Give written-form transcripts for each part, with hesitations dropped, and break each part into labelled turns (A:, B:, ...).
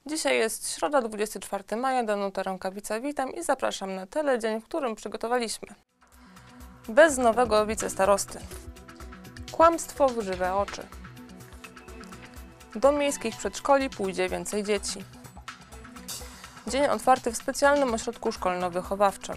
A: Dzisiaj jest środa, 24 maja, Danuta Rękawica, witam i zapraszam na teledzień, w którym przygotowaliśmy. Bez nowego wicestarosty. Kłamstwo w żywe oczy. Do miejskich przedszkoli pójdzie więcej dzieci. Dzień otwarty w specjalnym ośrodku szkolno-wychowawczym.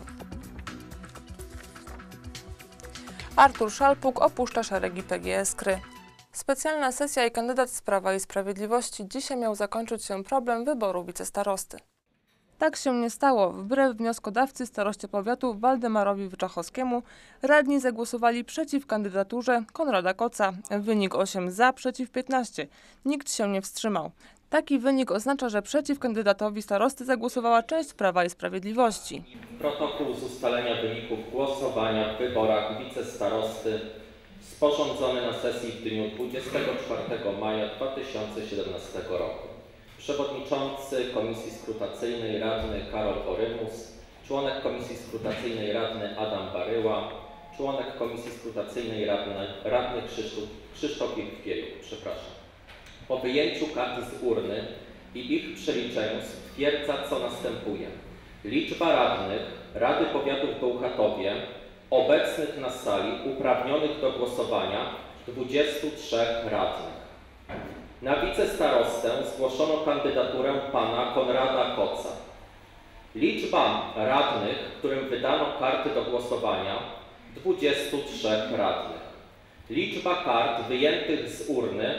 A: Artur Szalpuk opuszcza szeregi PGS-KRY. Specjalna sesja i kandydat z Prawa i Sprawiedliwości. Dzisiaj miał zakończyć się problem wyboru wicestarosty. Tak się nie stało. Wbrew wnioskodawcy staroście powiatu Waldemarowi Wyczachowskiemu radni zagłosowali przeciw kandydaturze Konrada Koca. Wynik 8 za, przeciw 15. Nikt się nie wstrzymał. Taki wynik oznacza, że przeciw kandydatowi starosty zagłosowała część Prawa i Sprawiedliwości.
B: Protokół z ustalenia wyników głosowania w wyborach wicestarosty sporządzony na sesji w dniu 24 maja 2017 roku. Przewodniczący Komisji Skrutacyjnej radny Karol Orymus, członek Komisji Skrutacyjnej radny Adam Baryła, członek Komisji Skrutacyjnej radny Krzysztof Jewgiejuk. Po wyjęciu kart z urny i ich przeliczeniu stwierdza, co następuje. Liczba radnych Rady Powiatu w Bełchatowie obecnych na sali uprawnionych do głosowania 23 radnych. Na wicestarostę zgłoszono kandydaturę pana Konrada Koca. Liczba radnych, którym wydano karty do głosowania 23 radnych. Liczba kart wyjętych z urny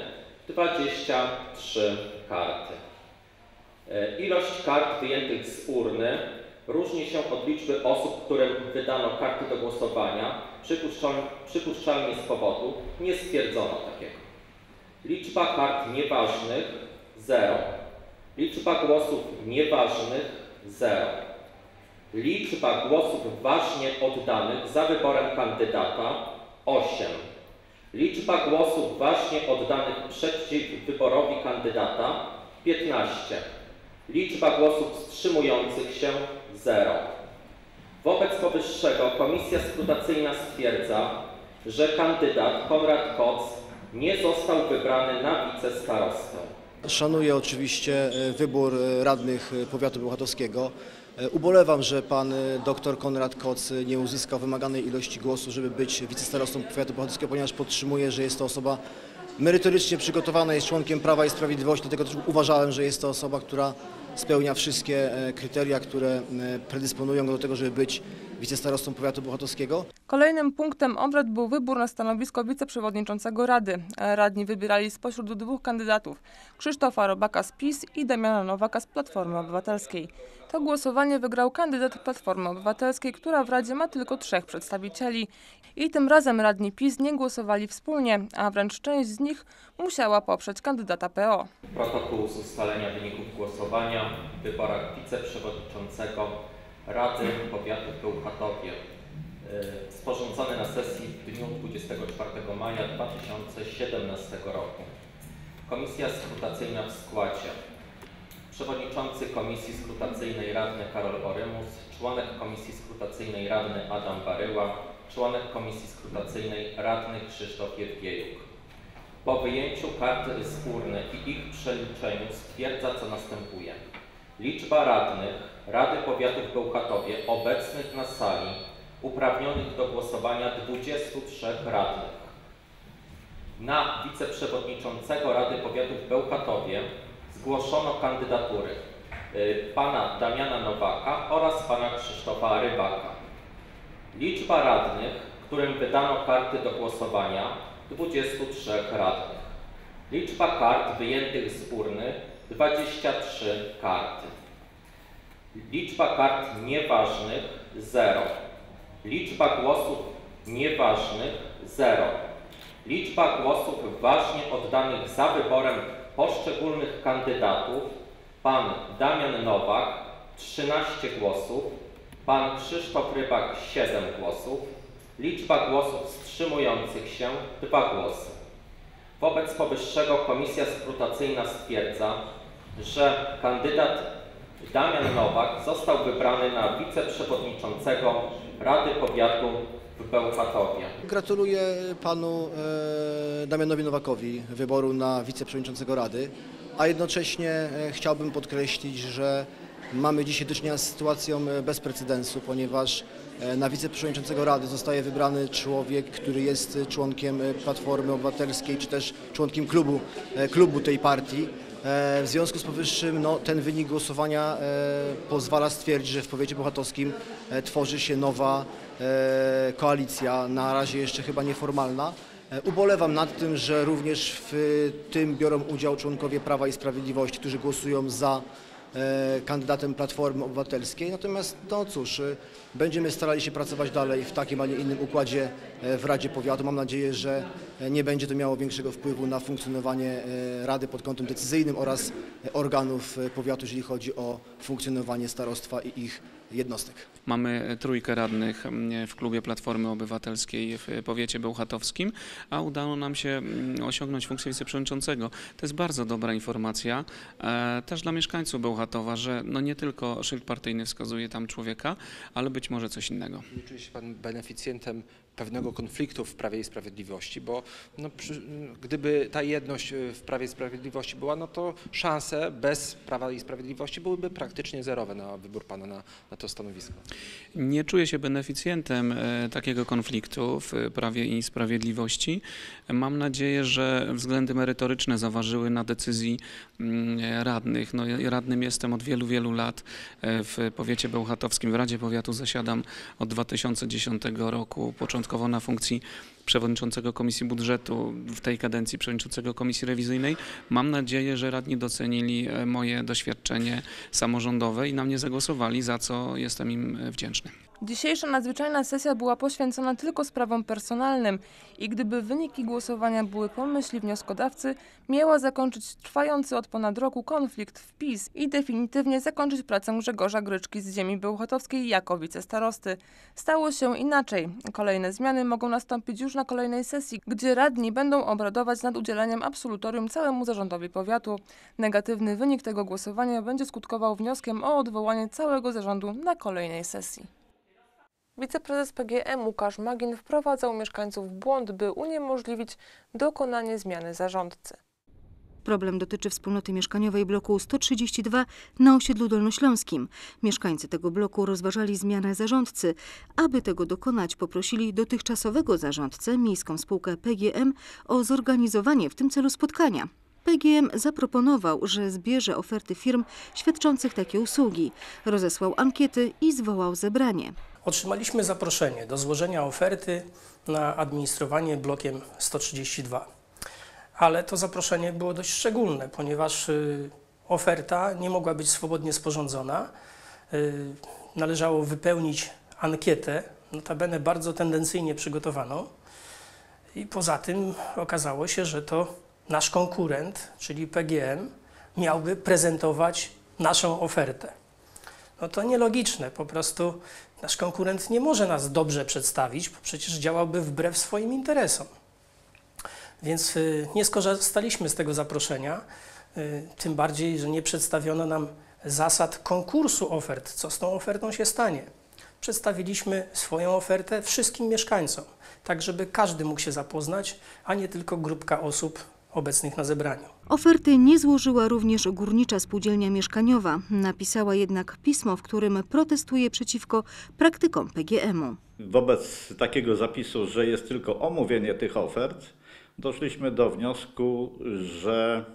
B: 23 karty. Ilość kart wyjętych z urny różni się od liczby osób, którym wydano karty do głosowania, przypuszczalnie z powodu nie stwierdzono takiego. Liczba kart nieważnych 0. Liczba głosów nieważnych 0. Liczba głosów ważnie oddanych za wyborem kandydata 8. Liczba głosów ważnie oddanych przeciw wyborowi kandydata 15. Liczba głosów wstrzymujących się 0. Wobec powyższego Komisja Skrutacyjna stwierdza, że kandydat Konrad Koc nie został wybrany na wicestarostę.
C: Szanuję oczywiście wybór radnych powiatu bełchatowskiego. Ubolewam, że pan dr Konrad Koc nie uzyskał wymaganej ilości głosów, żeby być wicestarostą powiatu bełchatowskiego, ponieważ podtrzymuję, że jest to osoba merytorycznie przygotowana, jest członkiem Prawa i Sprawiedliwości, dlatego też uważałem, że jest to osoba, która spełnia wszystkie kryteria, które predysponują go do tego, żeby być wicestarostą powiatu bełchatowskiego.
A: Kolejnym punktem obrad był wybór na stanowisko wiceprzewodniczącego Rady. Radni wybierali spośród dwóch kandydatów: Krzysztofa Robaka z PiS i Damiana Nowaka z Platformy Obywatelskiej. To głosowanie wygrał kandydat Platformy Obywatelskiej, która w Radzie ma tylko 3 przedstawicieli. I tym razem radni PiS nie głosowali wspólnie, a wręcz część z nich musiała poprzeć kandydata PO.
B: Protokół z ustalenia wyników głosowania w wyborach wiceprzewodniczącego Rady Powiatu w Bełchatowie sporządzony na sesji w dniu 24 maja 2017 roku. Komisja Skrutacyjna w składzie: przewodniczący Komisji Skrutacyjnej radny Karol Orymus, członek Komisji Skrutacyjnej radny Adam Baryła, członek Komisji Skrutacyjnej radny Krzysztof Jewgiejuk. Po wyjęciu kart z urny i ich przeliczeniu stwierdza, co następuje. Liczba radnych Rady Powiatu w Bełchatowie obecnych na sali uprawnionych do głosowania 23 radnych. Na wiceprzewodniczącego Rady Powiatu w Bełchatowie zgłoszono kandydatury pana Damiana Nowaka oraz pana Krzysztofa Rybaka. Liczba radnych, którym wydano karty do głosowania 23 radnych. Liczba kart wyjętych z urny 23 karty. Liczba kart nieważnych 0. Liczba głosów nieważnych 0. Liczba głosów ważnie oddanych za wyborem poszczególnych kandydatów: pan Damian Nowak 13 głosów, pan Krzysztof Rybak 7 głosów. Liczba głosów wstrzymujących się 2 głosy. Wobec powyższego Komisja Skrutacyjna stwierdza, że kandydat Damian Nowak został wybrany na wiceprzewodniczącego Rady Powiatu w Bełchatowie.
C: Gratuluję panu Damianowi Nowakowi wyboru na wiceprzewodniczącego Rady. a jednocześnie chciałbym podkreślić, że mamy dzisiaj do czynienia z sytuacją bez precedensu, ponieważ na wiceprzewodniczącego Rady zostaje wybrany człowiek, który jest członkiem Platformy Obywatelskiej, czy też członkiem klubu tej partii. W związku z powyższym ten wynik głosowania pozwala stwierdzić, że w powiecie bełchatowskim tworzy się nowa koalicja, na razie jeszcze chyba nieformalna. Ubolewam nad tym, że również w tym biorą udział członkowie Prawa i Sprawiedliwości, którzy głosują za kandydatem Platformy Obywatelskiej. Natomiast cóż, będziemy starali się pracować dalej w takim, a nie innym układzie w Radzie Powiatu. Mam nadzieję, że nie będzie to miało większego wpływu na funkcjonowanie Rady pod kątem decyzyjnym oraz organów powiatu, jeżeli chodzi o funkcjonowanie starostwa i ich jednostek.
D: Mamy trójkę radnych w klubie Platformy Obywatelskiej w powiecie bełchatowskim, a udało nam się osiągnąć funkcję wiceprzewodniczącego. To jest bardzo dobra informacja też dla mieszkańców Bełchatowa, że nie tylko szyld partyjny wskazuje tam człowieka, ale być może coś innego.
E: Nie czuje się pan beneficjentem pewnego konfliktu w Prawie i Sprawiedliwości, bo gdyby ta jedność w Prawie i Sprawiedliwości była, to szanse bez Prawa i Sprawiedliwości byłyby praktycznie zerowe na wybór pana na to stanowisko.
D: Nie czuję się beneficjentem takiego konfliktu w Prawie i Sprawiedliwości. Mam nadzieję, że względy merytoryczne zaważyły na decyzji radnych. Radnym jestem od wielu, wielu lat w powiecie bełchatowskim. W Radzie Powiatu zasiadam od 2010 roku, początkowo na funkcji przewodniczącego Komisji Budżetu, w tej kadencji przewodniczącego Komisji Rewizyjnej. Mam nadzieję, że radni docenili moje doświadczenie samorządowe i na mnie zagłosowali, za co jestem im wdzięczny.
A: Dzisiejsza nadzwyczajna sesja była poświęcona tylko sprawom personalnym i gdyby wyniki głosowania były po myśli wnioskodawcy, miała zakończyć trwający od ponad roku konflikt w PiS i definitywnie zakończyć pracę Grzegorza Gryczki z ziemi bełchatowskiej jako wicestarosty. Stało się inaczej. Kolejne zmiany mogą nastąpić już na kolejnej sesji, gdzie radni będą obradować nad udzieleniem absolutorium całemu zarządowi powiatu. Negatywny wynik tego głosowania będzie skutkował wnioskiem o odwołanie całego zarządu na kolejnej sesji. Wiceprezes PGM Łukasz Magin wprowadzał mieszkańców w błąd, by uniemożliwić dokonanie zmiany zarządcy.
F: Problem dotyczy wspólnoty mieszkaniowej bloku 132 na osiedlu dolnośląskim. Mieszkańcy tego bloku rozważali zmianę zarządcy. Aby tego dokonać, poprosili dotychczasowego zarządcę, miejską spółkę PGM, o zorganizowanie w tym celu spotkania. PGM zaproponował, że zbierze oferty firm świadczących takie usługi, rozesłał ankiety i zwołał zebranie.
G: Otrzymaliśmy zaproszenie do złożenia oferty na administrowanie blokiem 132, ale to zaproszenie było dość szczególne, ponieważ oferta nie mogła być swobodnie sporządzona. Należało wypełnić ankietę, notabene bardzo tendencyjnie przygotowaną i poza tym okazało się, że to nasz konkurent, czyli PGM, miałby prezentować naszą ofertę. To nielogiczne, po prostu nasz konkurent nie może nas dobrze przedstawić, bo przecież działałby wbrew swoim interesom. Więc nie skorzystaliśmy z tego zaproszenia, tym bardziej, że nie przedstawiono nam zasad konkursu ofert, co z tą ofertą się stanie. Przedstawiliśmy swoją ofertę wszystkim mieszkańcom, tak żeby każdy mógł się zapoznać, a nie tylko grupka osób obecnych na zebraniu.
F: Oferty nie złożyła również Górnicza Spółdzielnia Mieszkaniowa. Napisała jednak pismo, w którym protestuje przeciwko praktykom PGM-u.
H: Wobec takiego zapisu, że jest tylko omówienie tych ofert, doszliśmy do wniosku, że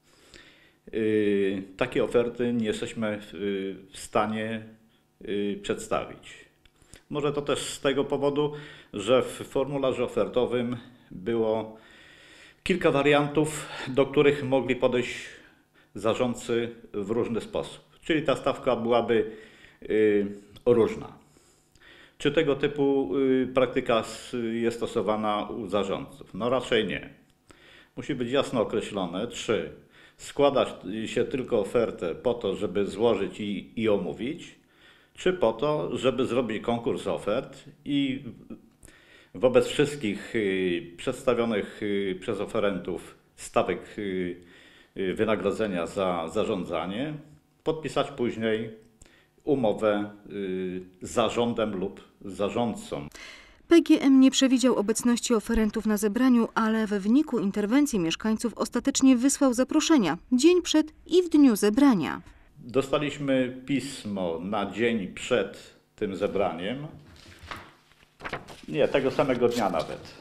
H: takie oferty nie jesteśmy w stanie przedstawić. Może to też z tego powodu, że w formularzu ofertowym było kilka wariantów, do których mogli podejść zarządcy w różny sposób. Czyli ta stawka byłaby różna. Czy tego typu praktyka jest stosowana u zarządców? Raczej nie. Musi być jasno określone, czy składa się tylko ofertę po to, żeby złożyć i omówić, czy po to, żeby zrobić konkurs ofert i wobec wszystkich przedstawionych przez oferentów stawek wynagrodzenia za zarządzanie podpisać później umowę z zarządem lub zarządcą.
F: PGM nie przewidział obecności oferentów na zebraniu, ale we wyniku interwencji mieszkańców ostatecznie wysłał zaproszenia dzień przed i w dniu zebrania.
H: Dostaliśmy pismo na dzień przed tym zebraniem. Nie, tego samego dnia nawet.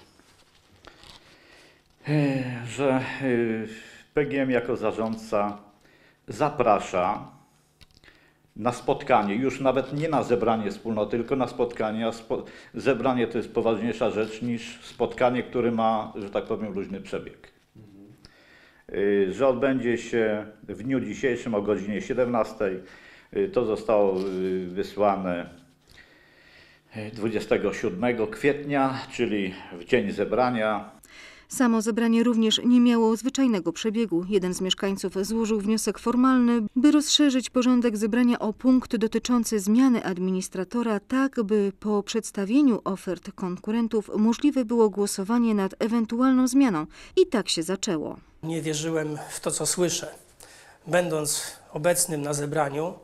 H: Że PGM jako zarządca zaprasza na spotkanie, już nawet nie na zebranie wspólnoty, tylko na spotkanie, a zebranie to jest poważniejsza rzecz niż spotkanie, które ma, że tak powiem, luźny przebieg. Że odbędzie się w dniu dzisiejszym o godzinie 17. To zostało wysłane 27 kwietnia, czyli w dzień zebrania.
F: Samo zebranie również nie miało zwyczajnego przebiegu. Jeden z mieszkańców złożył wniosek formalny, by rozszerzyć porządek zebrania o punkt dotyczący zmiany administratora, tak by po przedstawieniu ofert konkurentów możliwe było głosowanie nad ewentualną zmianą. I tak się zaczęło.
G: Nie wierzyłem w to, co słyszę. Będąc obecnym na zebraniu,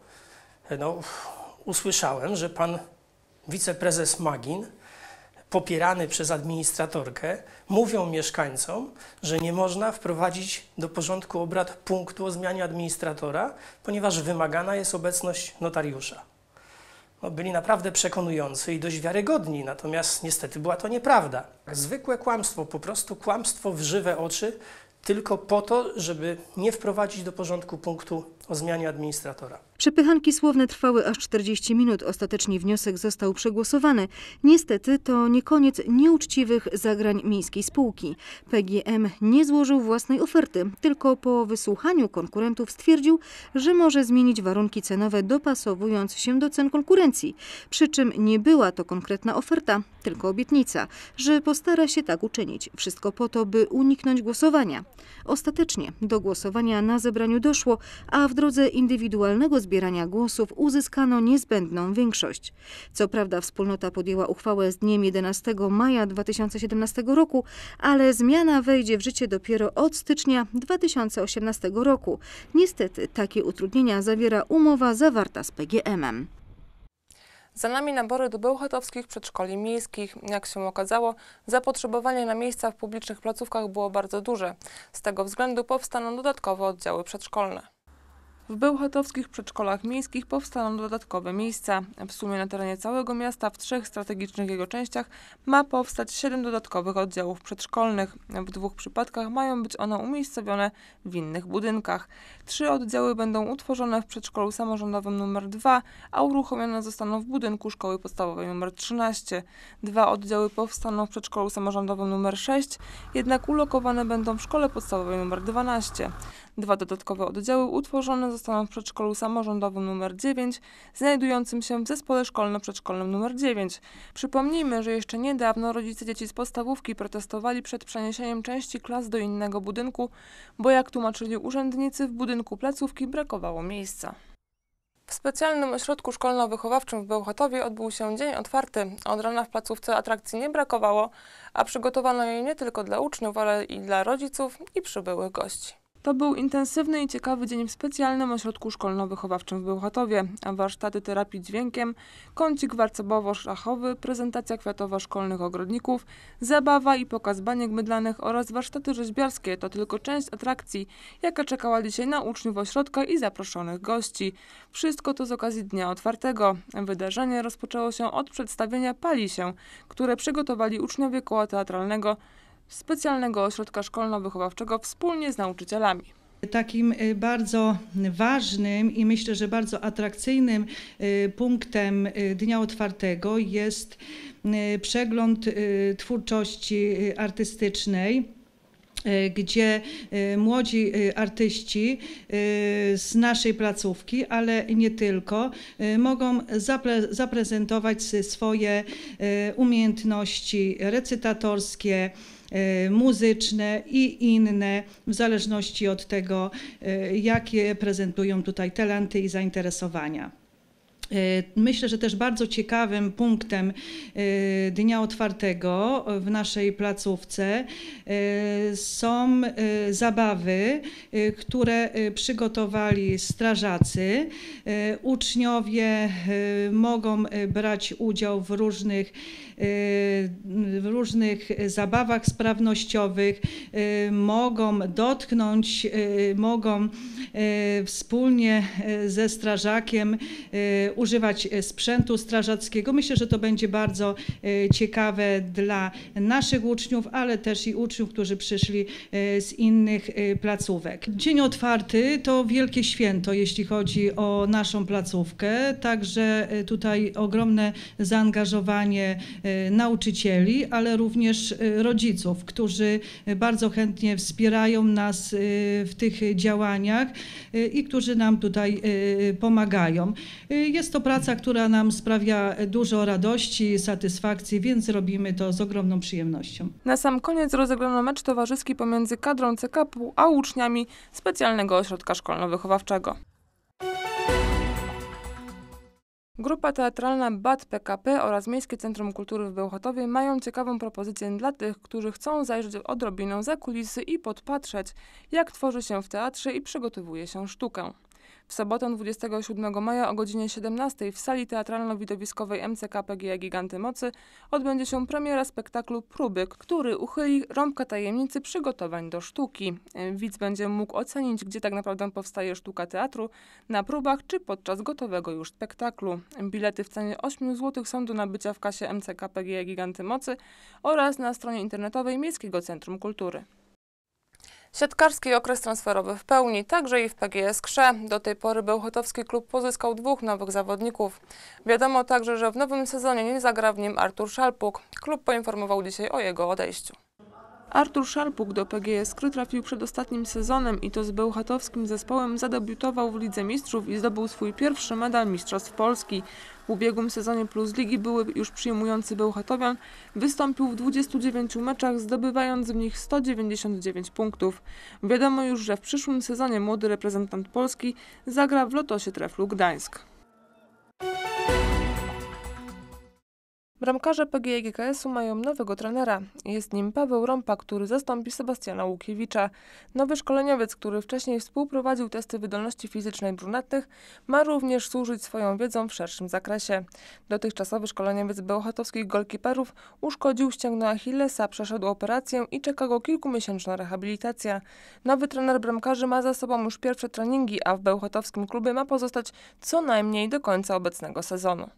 G: usłyszałem, że pan wiceprezes Magin, popierany przez administratorkę, mówią mieszkańcom, że nie można wprowadzić do porządku obrad punktu o zmianie administratora, ponieważ wymagana jest obecność notariusza. Byli naprawdę przekonujący i dość wiarygodni, natomiast niestety była to nieprawda. Zwykłe kłamstwo, po prostu kłamstwo w żywe oczy, tylko po to, żeby nie wprowadzić do porządku punktu o zmianie administratora.
F: Przepychanki słowne trwały aż 40 minut. Ostatecznie wniosek został przegłosowany. Niestety to nie koniec nieuczciwych zagrań miejskiej spółki. PGM nie złożył własnej oferty, tylko po wysłuchaniu konkurentów stwierdził, że może zmienić warunki cenowe, dopasowując się do cen konkurencji. Przy czym nie była to konkretna oferta, tylko obietnica, że postara się tak uczynić. Wszystko po to, by uniknąć głosowania. Ostatecznie do głosowania na zebraniu doszło, a w drodze indywidualnego zbierania głosów uzyskano niezbędną większość. Co prawda wspólnota podjęła uchwałę z dniem 11 maja 2017 roku, ale zmiana wejdzie w życie dopiero od stycznia 2018 roku. Niestety takie utrudnienia zawiera umowa zawarta z PGM-em.
A: Za nami nabory do bełchatowskich przedszkoli miejskich. Jak się okazało, zapotrzebowanie na miejsca w publicznych placówkach było bardzo duże. Z tego względu powstaną dodatkowe oddziały przedszkolne. W bełchatowskich przedszkolach miejskich powstaną dodatkowe miejsca. W sumie na terenie całego miasta w 3 strategicznych jego częściach ma powstać 7 dodatkowych oddziałów przedszkolnych. W 2 przypadkach mają być one umiejscowione w innych budynkach. 3 oddziały będą utworzone w przedszkolu samorządowym nr 2, a uruchomione zostaną w budynku szkoły podstawowej nr 13. 2 oddziały powstaną w przedszkolu samorządowym nr 6, jednak ulokowane będą w szkole podstawowej nr 12. 2 dodatkowe oddziały utworzone zostaną w przedszkolu samorządowym nr 9, znajdującym się w zespole szkolno-przedszkolnym nr 9. Przypomnijmy, że jeszcze niedawno rodzice dzieci z podstawówki protestowali przed przeniesieniem części klas do innego budynku, bo jak tłumaczyli urzędnicy, w budynku placówki brakowało miejsca. W specjalnym ośrodku szkolno-wychowawczym w Bełchatowie odbył się dzień otwarty. Od rana w placówce atrakcji nie brakowało, a przygotowano jej nie tylko dla uczniów, ale i dla rodziców i przybyłych gości. To był intensywny i ciekawy dzień w specjalnym ośrodku szkolno-wychowawczym w Bełchatowie. Warsztaty terapii dźwiękiem, kącik warcabowo-szachowy, prezentacja kwiatowa szkolnych ogrodników, zabawa i pokaz baniek mydlanych oraz warsztaty rzeźbiarskie to tylko część atrakcji, jaka czekała dzisiaj na uczniów ośrodka i zaproszonych gości. Wszystko to z okazji dnia otwartego. Wydarzenie rozpoczęło się od przedstawienia Pali się, które przygotowali uczniowie koła teatralnego specjalnego ośrodka szkolno-wychowawczego wspólnie z nauczycielami.
I: Takim bardzo ważnym i myślę, że bardzo atrakcyjnym punktem Dnia Otwartego jest przegląd twórczości artystycznej, gdzie młodzi artyści z naszej placówki, ale nie tylko, mogą zaprezentować swoje umiejętności recytatorskie, muzyczne i inne, w zależności od tego, jakie prezentują tutaj talenty i zainteresowania. Myślę, że też bardzo ciekawym punktem Dnia Otwartego w naszej placówce są zabawy, które przygotowali strażacy. Uczniowie mogą brać udział w różnych zabawach sprawnościowych, mogą dotknąć, mogą wspólnie ze strażakiem używać sprzętu strażackiego. Myślę, że to będzie bardzo ciekawe dla naszych uczniów, ale też i uczniów, którzy przyszli z innych placówek. Dzień Otwarty to wielkie święto, jeśli chodzi o naszą placówkę, także tutaj ogromne zaangażowanie nauczycieli, ale również rodziców, którzy bardzo chętnie wspierają nas w tych działaniach i którzy nam tutaj pomagają. Jest to praca, która nam sprawia dużo radości, satysfakcji, więc robimy to z ogromną przyjemnością.
A: Na sam koniec rozegrano mecz towarzyski pomiędzy kadrą CKP a uczniami specjalnego ośrodka szkolno-wychowawczego. Grupa teatralna BAT PKP oraz Miejskie Centrum Kultury w Bełchatowie mają ciekawą propozycję dla tych, którzy chcą zajrzeć odrobinę za kulisy i podpatrzeć, jak tworzy się w teatrze i przygotowuje się sztukę. W sobotę 27 maja o godzinie 17 w sali teatralno-widowiskowej MCKPG Giganty Mocy odbędzie się premiera spektaklu Próby, który uchyli rąbka tajemnicy przygotowań do sztuki. Widz będzie mógł ocenić, gdzie tak naprawdę powstaje sztuka teatru, na próbach czy podczas gotowego już spektaklu. Bilety w cenie 8 zł są do nabycia w kasie MCKPG Giganty Mocy oraz na stronie internetowej Miejskiego Centrum Kultury. Siatkarski okres transferowy w pełni, także i w PGS Krze. Do tej pory bełchatowski klub pozyskał 2 nowych zawodników. Wiadomo także, że w nowym sezonie nie zagra w nim Artur Szalpuk. Klub poinformował dzisiaj o jego odejściu. Artur Szalpuk do PGS Kry trafił przed ostatnim sezonem i to z bełchatowskim zespołem zadebiutował w Lidze Mistrzów i zdobył swój pierwszy medal Mistrzostw Polski. W ubiegłym sezonie Plus Ligi były już przyjmujący Bełchatowian, wystąpił w 29 meczach, zdobywając w nich 199 punktów. Wiadomo już, że w przyszłym sezonie młody reprezentant Polski zagra w Lotosie Treflu Gdańsk. Bramkarze PGE GKS-u mają nowego trenera. Jest nim Paweł Rąpa, który zastąpi Sebastiana Łukiewicza. Nowy szkoleniowiec, który wcześniej współprowadził testy wydolności fizycznej brunatnych, ma również służyć swoją wiedzą w szerszym zakresie. Dotychczasowy szkoleniowiec bełchatowskich golkiperów uszkodził ścięgno Achillesa, przeszedł operację i czeka go kilkumiesięczna rehabilitacja. Nowy trener bramkarzy ma za sobą już pierwsze treningi, a w bełchatowskim klubie ma pozostać co najmniej do końca obecnego sezonu.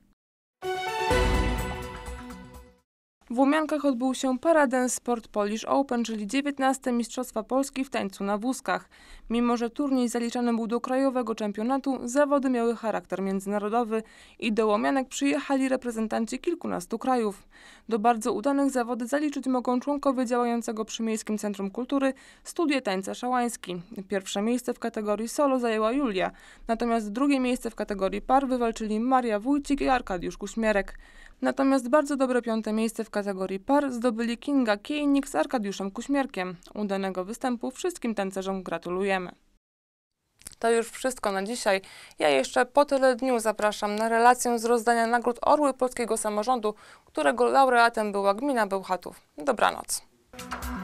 A: W Łomiankach odbył się Paradance Sport Polish Open, czyli 19. Mistrzostwa Polski w tańcu na wózkach. Mimo że turniej zaliczany był do krajowego czempionatu, zawody miały charakter międzynarodowy i do Łomianek przyjechali reprezentanci kilkunastu krajów. Do bardzo udanych zawody zaliczyć mogą członkowie działającego przy Miejskim Centrum Kultury Studia Tańca Szałański. Pierwsze miejsce w kategorii solo zajęła Julia, natomiast drugie miejsce w kategorii par wywalczyli Maria Wójcik i Arkadiusz Kuśmierek. Natomiast bardzo dobre 5. miejsce w kategorii par zdobyli Kinga Kiejnik z Arkadiuszem Kuśmierkiem. Udanego występu wszystkim tancerzom gratulujemy. To już wszystko na dzisiaj. Ja jeszcze po teledniu zapraszam na relację z rozdania nagród Orły Polskiego Samorządu, którego laureatem była gmina Bełchatów. Dobranoc.